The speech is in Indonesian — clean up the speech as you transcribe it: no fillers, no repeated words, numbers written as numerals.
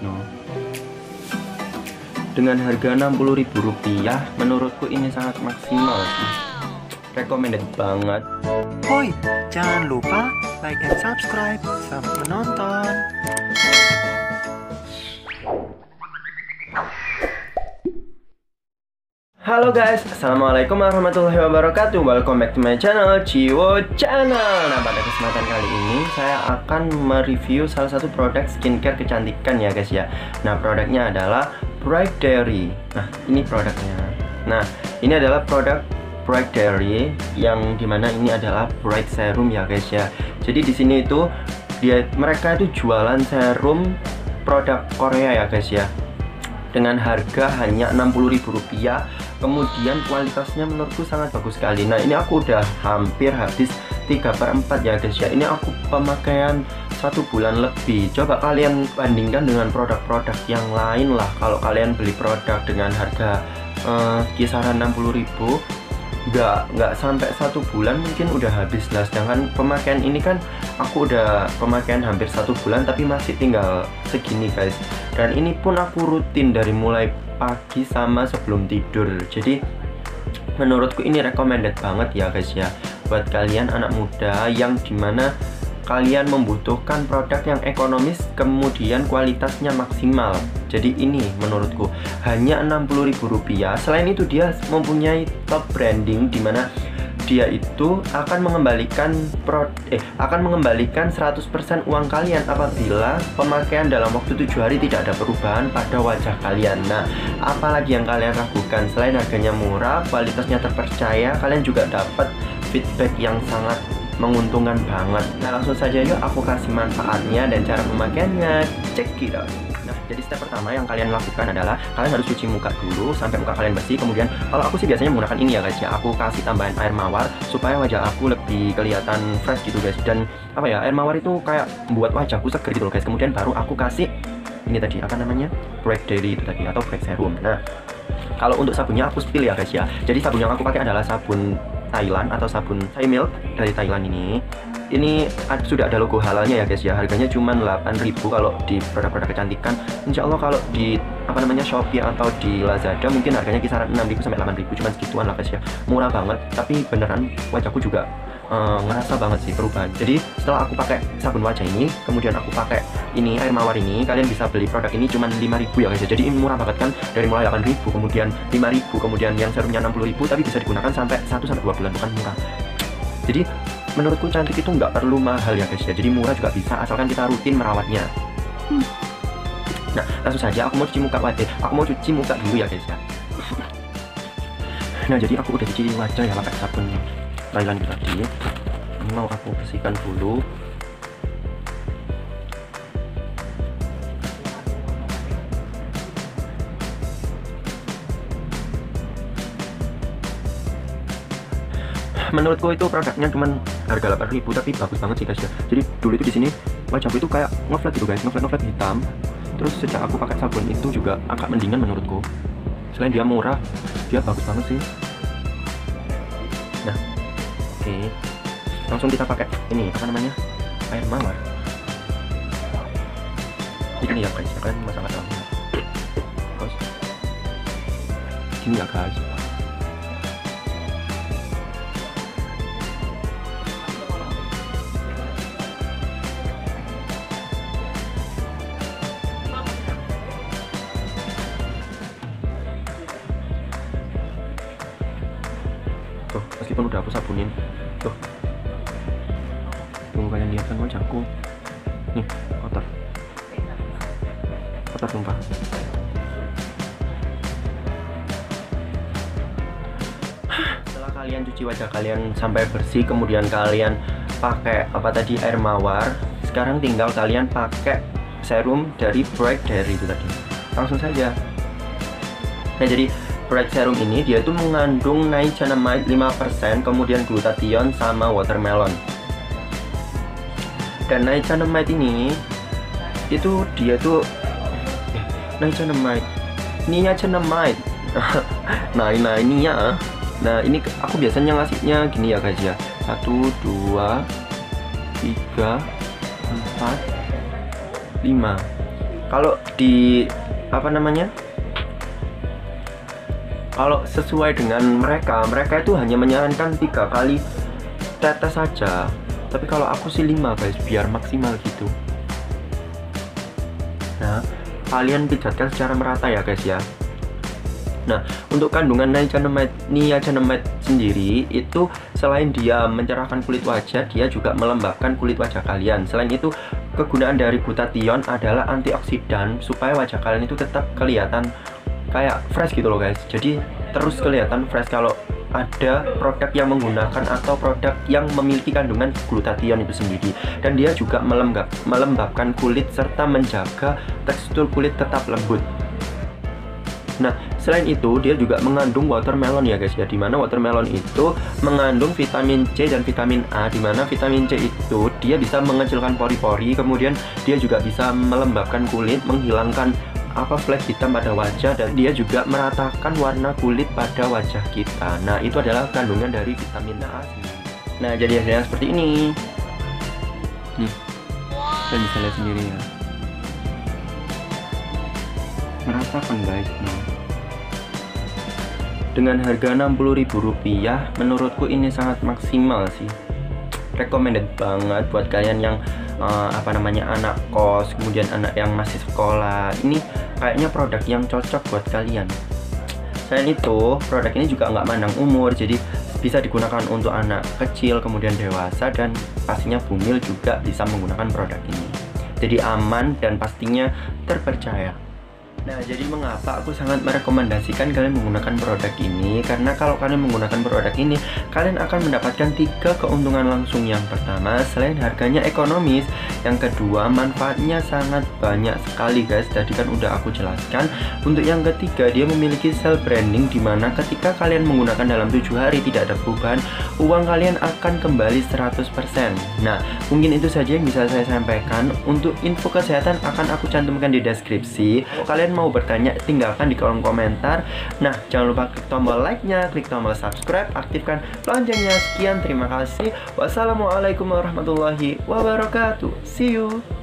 no. Dengan harga Rp60.000, menurutku ini sangat maksimal sih. Recommended banget. Hoi, jangan lupa like and subscribe. Selamat menonton. Halo guys, assalamualaikum warahmatullahi wabarakatuh. Welcome back to my channel, Ciwo Channel. Nah, pada kesempatan kali ini saya akan mereview salah satu produk skincare kecantikan ya guys ya. Nah, produknya adalah Bright Dairy. Nah, ini produknya. Nah, ini adalah produk Bright Dairy yang dimana ini adalah Bright Serum ya guys ya. Jadi di sini itu mereka itu jualan serum produk Korea ya guys ya, dengan harga hanya Rp60.000. Kemudian kualitasnya menurutku sangat bagus sekali. Nah, ini aku udah hampir habis 3/4 ya guys ya. Ini aku pemakaian 1 bulan lebih. Coba kalian bandingkan dengan produk-produk yang lain lah. Kalau kalian beli produk dengan harga kisaran Rp60.000, nggak sampai 1 bulan mungkin udah habis lah. Sedangkan pemakaian ini kan aku udah pemakaian hampir 1 bulan tapi masih tinggal segini guys. Dan ini pun aku rutin dari mulai pagi sama sebelum tidur. Jadi menurutku ini recommended banget ya guys ya, buat kalian anak muda yang dimana kalian membutuhkan produk yang ekonomis kemudian kualitasnya maksimal. Jadi ini menurutku hanya Rp60.000. Selain itu dia mempunyai top branding dimana dia itu akan mengembalikan 100% uang kalian apabila pemakaian dalam waktu 7 hari tidak ada perubahan pada wajah kalian. Nah, apalagi yang kalian ragukan? Selain harganya murah, kualitasnya terpercaya, kalian juga dapat feedback yang sangat menguntungkan banget. Nah, langsung saja yuk aku kasih manfaatnya dan cara pemakaiannya. Check it out. Nah, jadi step pertama yang kalian lakukan adalah kalian harus cuci muka dulu sampai muka kalian bersih. Kemudian kalau aku sih biasanya menggunakan ini ya guys ya, aku kasih tambahan air mawar supaya wajah aku lebih kelihatan fresh gitu guys. Dan apa ya, air mawar itu kayak membuat wajahku seger gitu loh guys. Kemudian baru aku kasih ini tadi apa namanya, Bright Dairy itu tadi atau Bright Serum. Nah, kalau untuk sabunnya aku spill ya guys ya. Jadi sabun yang aku pakai adalah sabun Thailand atau sabun Thai Milk dari Thailand ini. Ini sudah ada logo halalnya ya guys ya. Harganya cuma 8.000 kalau di produk-produk kecantikan. Insya Allah kalau di Shopee atau di Lazada mungkin harganya kisaran 6.000 sampai 8.000, cuman segituan lah guys ya. Murah banget, tapi beneran wajahku juga ngerasa banget sih perubahan. Jadi setelah aku pakai sabun wajah ini, kemudian aku pakai ini air mawar ini, kalian bisa beli produk ini cuma 5.000 ya guys ya. Jadi ini murah banget kan, dari mulai 8.000 kemudian 5.000 kemudian yang serumnya 60.000, tapi bisa digunakan sampai 1 sampai 2 bulan, bukan murah. Jadi menurutku cantik itu nggak perlu mahal ya guys ya. Jadi murah juga bisa asalkan kita rutin merawatnya. Nah, langsung saja aku mau cuci muka dulu ya guys ya. Nah, jadi aku udah cuci wajah ya pakai sabun Thailand tadi. Ini mau aku bersihkan dulu. Menurutku itu produknya cuman harga 8.000 tapi bagus banget sih guys ya. Jadi dulu itu di sini wajahku itu kayak ngeflat gitu guys, ngeflat hitam. Terus sejak aku pakai sabun itu juga agak mendingan menurutku. Selain dia murah, dia bagus banget sih. Nah, oke. Langsung kita pakai ini apa namanya, air mawar. Jadi ini ya guys, kalian masak-masak terus gini ya guys. Tuh, meskipun udah aku sabunin, tuh kalian lihat kan wajahku nih kotor sumpah. Setelah kalian cuci wajah kalian sampai bersih, kemudian kalian pakai apa tadi, air mawar, sekarang tinggal kalian pakai serum dari Bright Dairy itu tadi. Langsung saja. Nah, jadi Bright Serum ini dia itu mengandung niacinamide 5%, kemudian glutathione sama watermelon. Dan niacinamide ini itu dia tuh niacinamide. Nah ini ya. Nah, ini aku biasanya ngasihnya gini ya guys ya. 1 2 3 4 5. Kalau di apa namanya, kalau sesuai dengan mereka itu hanya menyarankan 3 kali tetes saja, tapi kalau aku sih 5 guys, biar maksimal gitu. Nah, kalian pijatkan secara merata ya guys ya. Nah, untuk kandungan niacinamide sendiri itu selain dia mencerahkan kulit wajah, dia juga melembabkan kulit wajah kalian. Selain itu, kegunaan dari glutathione adalah antioksidan supaya wajah kalian itu tetap kelihatan kayak fresh gitu loh guys. Jadi terus kelihatan fresh kalau ada produk yang menggunakan atau produk yang memiliki kandungan glutathione itu sendiri. Dan dia juga melembabkan kulit serta menjaga tekstur kulit tetap lembut. Nah, selain itu dia juga mengandung watermelon ya guys ya, dimana watermelon itu mengandung vitamin C dan vitamin A, dimana vitamin C itu dia bisa mengecilkan pori-pori, kemudian dia juga bisa melembabkan kulit, menghilangkan flek hitam pada wajah, dan dia juga meratakan warna kulit pada wajah kita. Nah, itu adalah kandungan dari vitamin A. Nah, jadi hasilnya seperti ini. Kalian bisa lihat sendiri ya. Merasakan guys. Dengan harga Rp60.000, menurutku ini sangat maksimal sih. Recommended banget buat kalian yang anak kos, kemudian anak yang masih sekolah. Ini kayaknya produk yang cocok buat kalian. Selain itu, produk ini juga nggak mandang umur, jadi bisa digunakan untuk anak kecil, kemudian dewasa, dan pastinya bumil juga bisa menggunakan produk ini. Jadi aman dan pastinya terpercaya. Nah, jadi mengapa aku sangat merekomendasikan kalian menggunakan produk ini? Karena kalau kalian menggunakan produk ini, kalian akan mendapatkan 3 keuntungan langsung. Yang pertama, selain harganya ekonomis, yang kedua, manfaatnya sangat banyak sekali guys. Tadi kan udah aku jelaskan. Untuk yang ketiga, dia memiliki self branding, dimana ketika kalian menggunakan dalam 7 hari tidak ada perubahan, uang kalian akan kembali 100%. Nah, mungkin itu saja yang bisa saya sampaikan. Untuk info kesehatan akan aku cantumkan di deskripsi. Kalian mau bertanya, tinggalkan di kolom komentar. Nah, jangan lupa klik tombol like-nya, klik tombol subscribe, aktifkan loncengnya. Sekian, terima kasih. Wassalamualaikum warahmatullahi wabarakatuh. See you.